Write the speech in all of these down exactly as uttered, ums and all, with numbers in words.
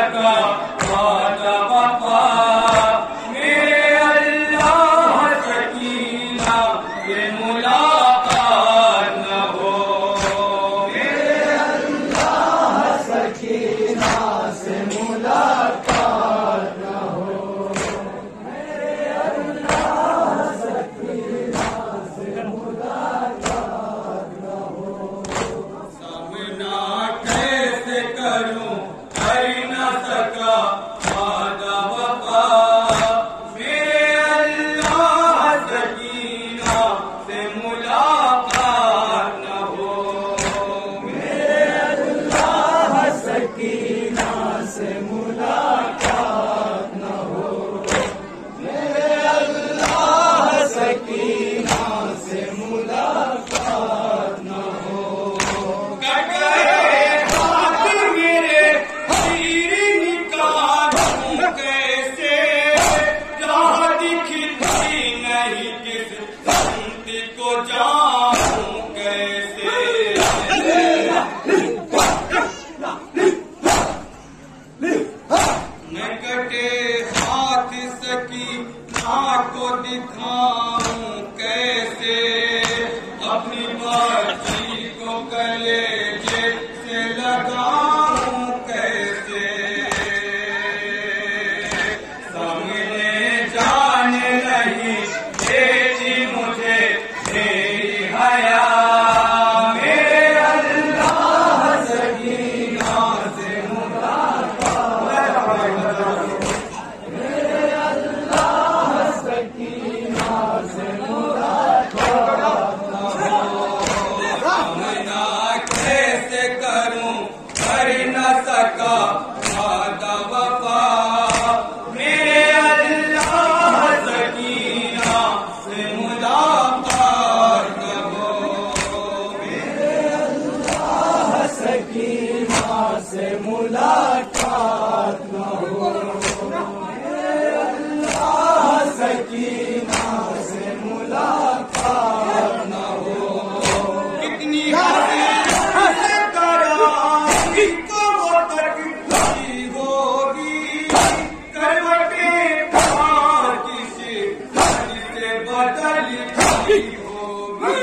सका वादा वफा मेरे अल्लाह सकीना से मुलाकात न हो मेरे अल्लाह सकीना से मुलाकात न हो मेरे अल्लाह सकीना से मुलाकात न हो सामना कैसे करूं कर न सका वादा वफा मेरे अल्लाह सकीना से मुलाकात न हो मेरे अल्लाह सकीना से मुलाकात न हो मेरे अल्लाह सकीना से मुलाकात न हो कटरे हाथ मेरे तीर निकालूं कैसे राह दिखती नहीं किस संत को जानूं कैसे मैं कटे हाथ सकी माँ को दिखाऊं कैसे अपनी बाती को कलेजे से लगाऊं कैसे सामने जाने नहीं देती मुझे मेरी हया मेरे अल्लाह सकीना से मुलाकात मेरे अल्लाह सकीना से मुलाकात न हो सामना कैसे करूं कर न सका वादा वफा मेरे अल्लाह सकीना से मुलाकात न हो मेरे अल्लाह सकीना से मुलाकात न हो मेरे अल्लाह सकीना से मुलाकात न हो कितनी हंसी करारी को वो तकती होगी करवटें पार किसी हद से बदलती होगी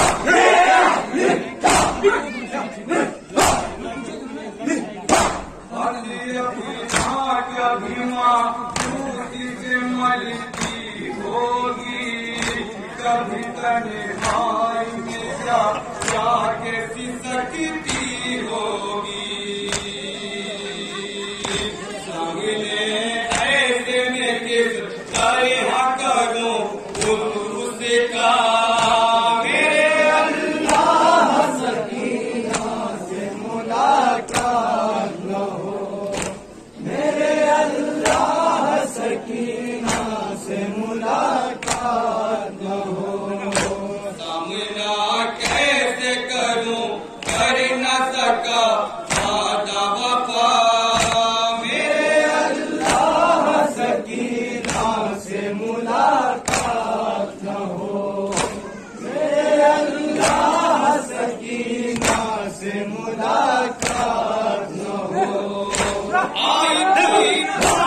हंसी अपनी आँख अभिमा दूसरी से मलती होगी कभी तन्हाई में जा जाके सिसकती होगी सामने ऐसे में किस तरह करूं उसका मेरे अल्लाह सकीना से मुलाकात न हो मेरे अल्लाह सकीना से मुलाकात न हो सामना कैसे करूं कर न सका वादा वफा मेरे अल्लाह सकीना से मुलाकात न हो मेरे अल्लाह सकीना से मुलाकात न हो आई